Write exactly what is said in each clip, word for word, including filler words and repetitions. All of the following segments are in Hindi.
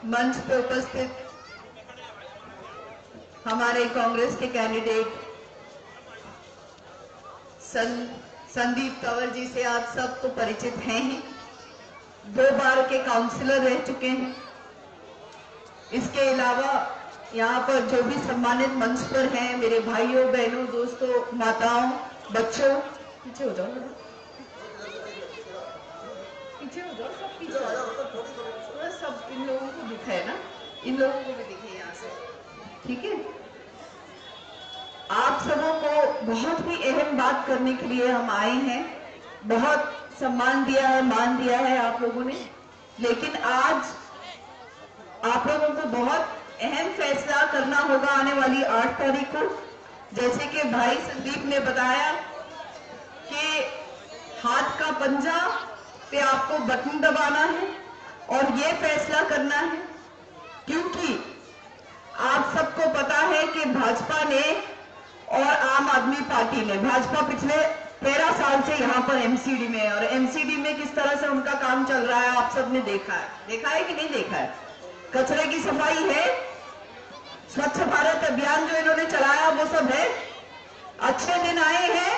मंच पे उपस्थित हमारे कांग्रेस के कैंडिडेट सं, संदीप तंवर जी से आप सबको परिचित हैं ही, दो बार के काउंसलर रह चुके हैं। इसके अलावा यहाँ पर जो भी सम्मानित मंच पर हैं, मेरे भाइयों बहनों दोस्तों माताओं बच्चों, पीछे हो जाओ, पीछे हो जाओ, सब पीछे हो जाओ, थोड़ा सब इन लोगों को दिखे ना, इन लोगों को भी दिखे यहाँ से, ठीक है। आप सबों को बहुत ही अहम बात करने के लिए हम आए हैं। बहुत सम्मान दिया है, मान दिया है आप लोगों ने, लेकिन आज आप लोगों को बहुत अहम फैसला करना होगा आने वाली आठ तारीख को। जैसे कि भाई संदीप ने बताया कि हाथ का पंजा पे आपको बटन दबाना है और ये फैसला करना है, क्योंकि आप सबको पता है कि भाजपा ने और आम आदमी पार्टी ने, भाजपा पिछले तेरह साल से यहाँ पर एमसीडी में है और एमसीडी में किस तरह से उनका काम चल रहा है आप सबने देखा है, देखा है कि नहीं देखा है। कचरे की सफाई है, स्वच्छ भारत अभियान जो इन्होंने चलाया वो सब है। अच्छे दिन आए हैं,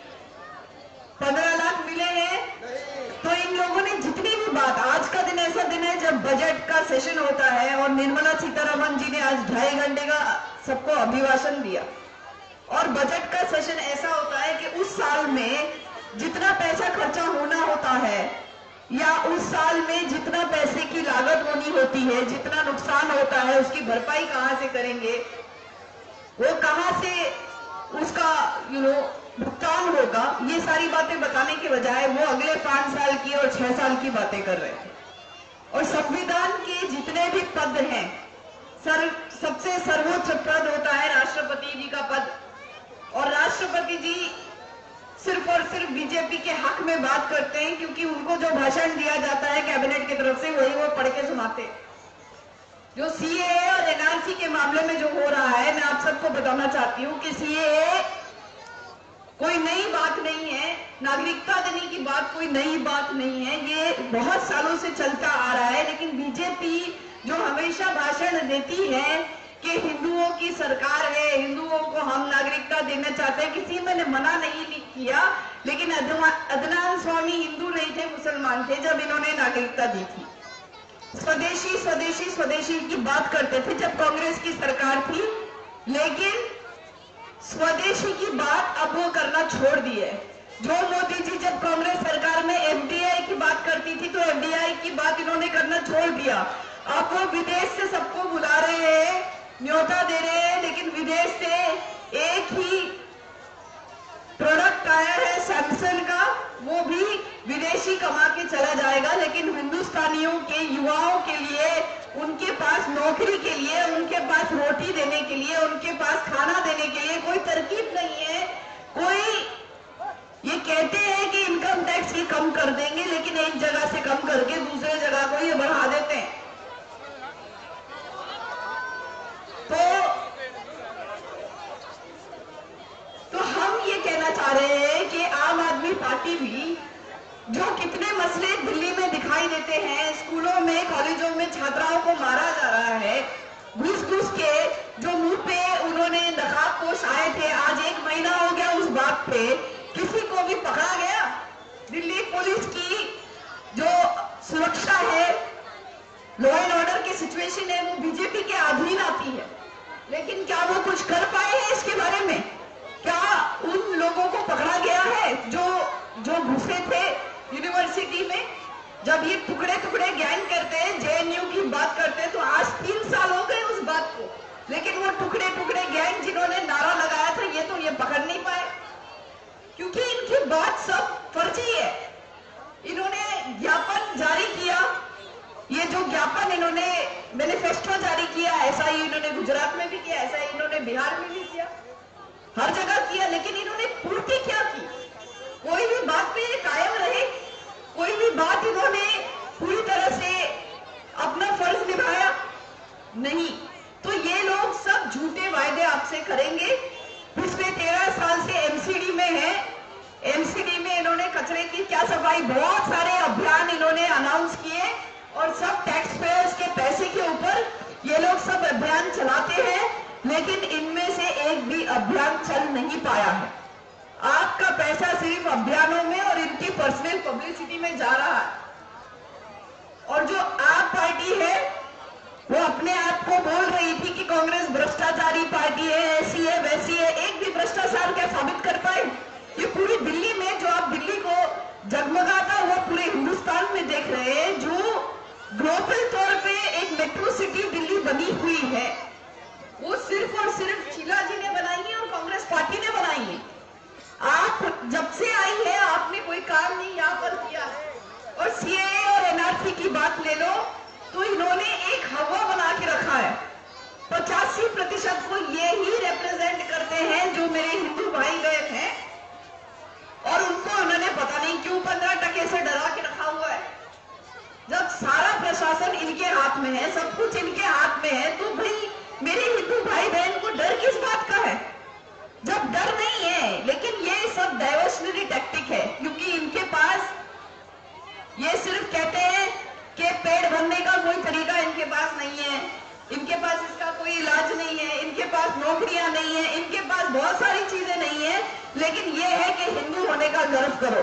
पंद्रह लाख मिले हैं, तो इन लोगों ने जितनी भी बात, आज का दिन ऐसा दिन है जब बजट का सेशन होता है और निर्मला सीतारमण जी ने आज ढाई घंटे का सबको अभिभाषण दिया। और बजट का सेशन ऐसा होता है कि उस साल में जितना पैसा खर्चा होना होता है या उस साल में जितना पैसे की लागत होनी होती है, जितना नुकसान होता है, उसकी भरपाई कहां से करेंगे, वो कहां से उसका यू नो भुगतान होगा, ये सारी बातें बताने के बजाय वो अगले पांच साल की और छह साल की बातें कर रहे हैं। और संविधान के जितने भी पद हैं, सर, सबसे सर्वोच्च पद होता है राष्ट्रपति जी का पद, और राष्ट्रपति जी सिर्फ और सिर्फ बीजेपी के हक में बात करते हैं, क्योंकि उनको जो भाषण दिया जाता है कैबिनेट की तरफ से वही वो पढ़ के सुनाते हैं। जो सीएए और एनआरसी के मामले में जो हो रहा है, मैं आप सबको बताना चाहती हूँ कि सीएए कोई नई बात नहीं है, नागरिकता देने की बात कोई नई बात नहीं है, ये बहुत सालों से चलता आ रहा है। लेकिन बीजेपी जो हमेशा भाषण देती है कि हिंदुओं की सरकार है, हिंदुओं को हम नागरिकता देना चाहते हैं, किसी ने मना नहीं किया, लेकिन अदनान स्वामी हिंदू नहीं थे, मुसलमान थे जब इन्होंने नागरिकता दी थी। स्वदेशी स्वदेशी स्वदेशी की बात करते थे जब कांग्रेस की सरकार थी, लेकिन स्वदेशी की बात अब वो करना छोड़ दी है। जो मोदी जी जब कांग्रेस सरकार में एफडीआई की बात करती थी तो एफडीआई की बात इन्होंने करना छोड़ दिया। अब वो विदेश से सबको बुला रहे हैं, न्योता दे रहे हैं, लेकिन विदेश से एक ही प्रोडक्ट आया है सैमसंग का, वो भी विदेशी कमा के चला जाएगा, लेकिन हिंदुस्तानियों के युवाओं के लिए, उनके पास नौकरी के लिए, उनके पास रोटी देने के लिए, उनके पास खाना देने के लिए कोई तरकीब नहीं है। कोई ये कहते हैं कि इनकम टैक्स ये कम कर देंगे, लेकिन एक जगह से कम करके दूसरे जगह को ये बढ़ा देते हैं। तो तो हम ये कहना चाह रहे हैं कि आम आदमी पार्टी भी, जो कितने मसले दिल्ली में दिखाई देते हैं, स्कूलों में कॉलेजों में छात्राओं को मारा जा रहा है घुस घुस के, जो मुंह पे उन्होंने नकाबपोश आए थे, आज एक महीना हो गया उस बात पे किसी को भी पकड़ा गया? दिल्ली पुलिस की जो सुरक्षा है, लॉ एंड ऑर्डर की सिचुएशन है, वो बीजेपी के अधीन आती है, लेकिन क्या वो कुछ कर पाए हैं इसके बारे में? क्या उन लोगों को पकड़ा गया है जो जो घुसे थे यूनिवर्सिटी में? जब ये टुकड़े टुकड़े गैंग करते हैं, जेएनयू की बात करते हैं, तो आज तीन साल हो गए उस बात को, लेकिन वो टुकड़े टुकड़े गैंग जिन्होंने नारा लगाया था, ये तो ये पकड़ नहीं पाए, क्योंकि इनकी बात सब फर्जी है। इन्होंने ज्ञापन जारी किया, ये जो ज्ञापन इन्होंने मैनिफेस्टो जारी किया, ऐसा ही इन्होंने गुजरात में भी किया, ऐसा ही इन्होंने बिहार में भी किया, हर जगह किया, लेकिन इन्होंने पूर्ति क्या की? कोई भी बात पे ये कायम रहे, कोई भी बात इन्होंने पूरी तरह से अपना फर्ज निभाया नहीं। तो ये लोग सब झूठे वायदे आपसे करेंगे। पिछले तेरह साल से एमसीडी में है, एमसीडी में इन्होंने कचरे की क्या सफाई, बहुत सारे अभियान इन्होंने अनाउंस किए और सब टैक्स पेयर्स के पैसे के नहीं पाया है। आपका पैसा सिर्फ अभियानों में और इनकी पर्सनल पब्लिसिटी में जा रहा है। और जो आप पार्टी है वो अपने आप को बोल रही थी कि कांग्रेस भ्रष्टाचारी पार्टी है, ऐसी है वैसी है, एक भी भ्रष्टाचार क्या साबित कर पाए? ये पूरी दिल्ली में जो आप दिल्ली को जगमगाता हुआ पूरे हिंदुस्तान में देख रहे हैं, जो ग्लोबल तौर पे एक मेट्रो सिटी दिल्ली बनी हुई है, वो सिर्फ और सिर्फ शीला जी ने बनाई है और कांग्रेस पार्टी ने बनाई है। आप जब से आई है आपने कोई काम नहीं यहाँ पर किया है। और सीएए और एनआरसी की बात ले लो तो इन्होंने एक हवा बना के रखा है। पचासी प्रतिशत को ये ही रिप्रेजेंट करते हैं जो मेरे हिंदू भाई बहन हैं, और उनको उन्होंने पता नहीं क्यों पंद्रह टके से डरा के रखा हुआ है। जब सारा प्रशासन इनके हाथ में है, सब कुछ इनके हाथ में है, तो भाई मेरे हिंदू भाई बहन को डर किस बात का है? जब डर नहीं है, लेकिन ये सब डाइवर्शनरी टैक्टिक है, क्योंकि इनके पास ये सिर्फ कहते हैं कि पेड़ भरने का कोई तरीका इनके पास नहीं है, इनके पास इसका कोई इलाज नहीं है, इनके पास नौकरियां नहीं है, इनके पास बहुत सारी चीजें नहीं है, लेकिन ये है कि हिंदू होने का गर्व करो।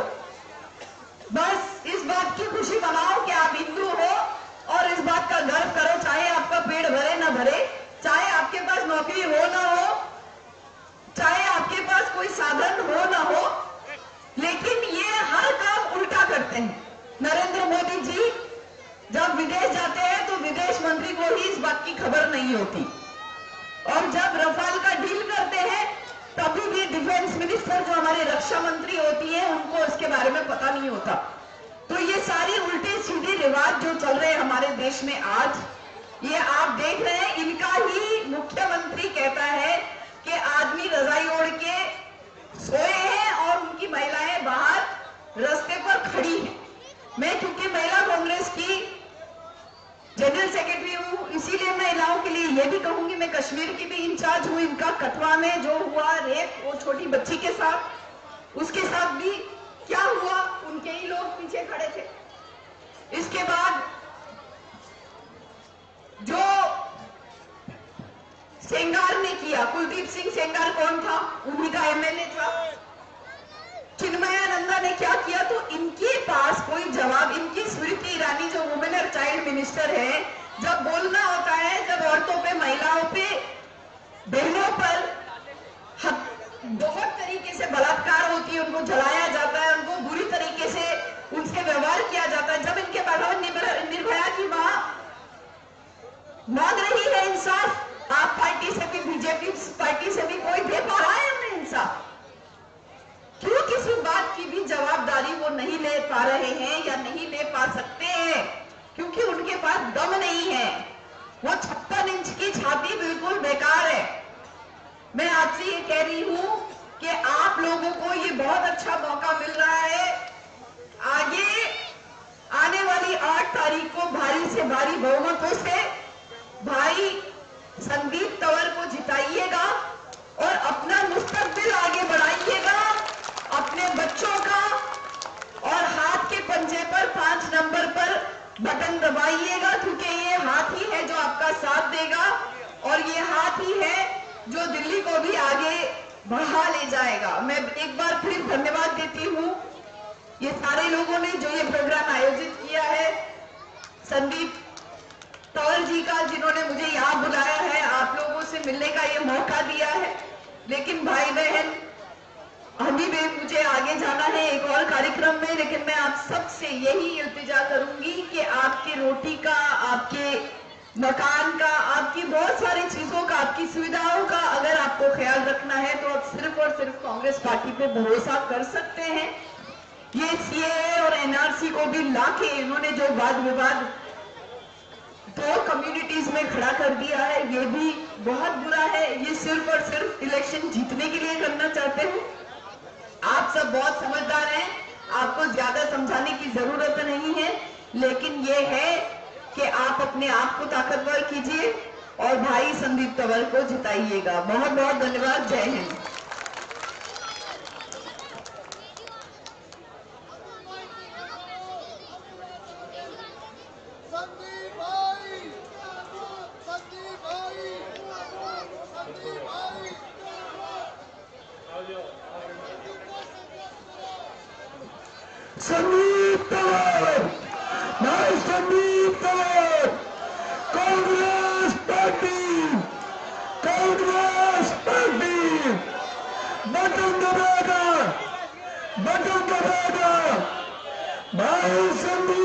बस इस बात की खुशी मनाओ कि आप हिंदू हो और इस बात का गर्व करो, चाहे आपका पेड़ भरे ना भरे, चाहे आपके पास नौकरी हो ना हो, चाहे आपके पास कोई साधन हो ना हो, लेकिन ये हर काम उल्टा करते हैं। नरेंद्र मोदी जी जब विदेश जाते हैं तो विदेश मंत्री को ही इस बात की खबर नहीं होती, और जब रफाल का डील करते हैं तभी भी डिफेंस मिनिस्टर जो हमारे रक्षा मंत्री होती है उनको इसके बारे में पता नहीं होता। तो ये सारी उल्टे सीधे रिवाज जो चल रहे हैं हमारे देश में आज, ये आप देख रहे हैं। इनका ही मुख्यमंत्री कहता है कि आदमी रजाई ओढ़ के सोए हैं और उनकी महिलाएं बाहर रास्ते पर खड़ी हैं। मैं क्योंकि महिला कांग्रेस की जनरल सेक्रेटरी हूं, इसीलिए महिलाओं के लिए यह भी कहूंगी, मैं कश्मीर की भी इंचार्ज हूं। इनका कठुआ में जो हुआ रेप वो छोटी बच्ची के साथ, उसके साथ भी क्या हुआ, उनके ही लोग पीछे खड़े थे। इसके बाद जो सेंगार ने किया, कुलदीप सिंह सेंगार कौन था? उन्हीं का एमएलए था। चिन्मयानंदा ने क्या किया? तो इनके पास कोई जवाब, इनकी स्मृति ईरानी जो वुमेन और चाइल्ड मिनिस्टर है, जब बोलना होता है, जब औरतों पे, महिलाओं पे, बहनों पर बहुत तरीके से बलात्कार होती है, उनको जलाया जाता है, उनको बुरी तरीके से उनसे व्यवहार किया जाता है, जब इनके बारे में निर्भया की मां मांग रही है इंसाफ, आप पार्टी से भी, बीजेपी पार्टी से भी कोई दे पा रहा है हमें इंसाफ? क्यों किसी बात की भी जवाबदारी वो नहीं ले पा रहे हैं या नहीं ले पा सकते हैं? क्योंकि उनके पास दम नहीं है। वो छप्पन इंच की छाती बिल्कुल बेकार है। मैं आपसे ये कह रही हूं कि आप लोगों को ये बहुत अच्छा मौका मिल रहा है। आगे आने वाली आठ तारीख को भारी से भारी बहुमतों से भाई संदीप तंवर को जिताइएगा और अपना मुस्तकबिल आगे बढ़ाइएगा, अपने बच्चों का, और हाथ के पंजे पर पांच नंबर पर बटन दबाइएगा, क्योंकि ये हाथ ही है जो आपका साथ देगा और ये हाथ ही है जो दिल्ली को भी आगे बढ़ा ले जाएगा। मैं एक बार फिर धन्यवाद देती हूँ ये सारे लोगों ने जो ये प्रोग्राम आयोजित किया है, संदीप तंवर जी का, जिन्होंने मुझे यहाँ बुलाया है, आप लोगों से मिलने का ये मौका दिया है। लेकिन भाई बहन, अभी भी मुझे आगे जाना है एक और कार्यक्रम में, लेकिन मैं आप सबसे यही इल्तिजा करूंगी कि आपकी रोटी का, आपके मकान का, आपकी बहुत सारी चीजों का, आपकी सुविधाओं का अगर आपको ख्याल रखना है तो आप सिर्फ और सिर्फ कांग्रेस पार्टी पे भरोसा कर सकते हैं। ये सीएए और एनआरसी को भी लाके इन्होंने जो वाद विवाद दो कम्युनिटीज में खड़ा कर दिया है, ये भी बहुत बुरा है। ये सिर्फ और सिर्फ इलेक्शन जीतने के लिए करना चाहते हैं। आप सब बहुत समझदार हैं, आपको ज्यादा समझाने की जरूरत नहीं है, लेकिन ये है कि आप अपने आप को ताकतवर कीजिए और भाई संदीप तंवर को जिताइएगा। बहुत बहुत धन्यवाद। जय हिंद। संदीप तंवर, भाई Sandeep Tanwar, Congress party, Congress party, button दबाएगा, बटन दबाएगा, भाई संदीप